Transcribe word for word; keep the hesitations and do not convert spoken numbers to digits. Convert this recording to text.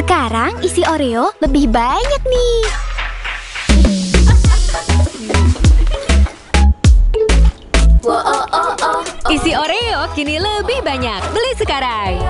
Sekarang isi Oreo lebih banyak nih. Isi Oreo kini lebih banyak. Beli sekarang.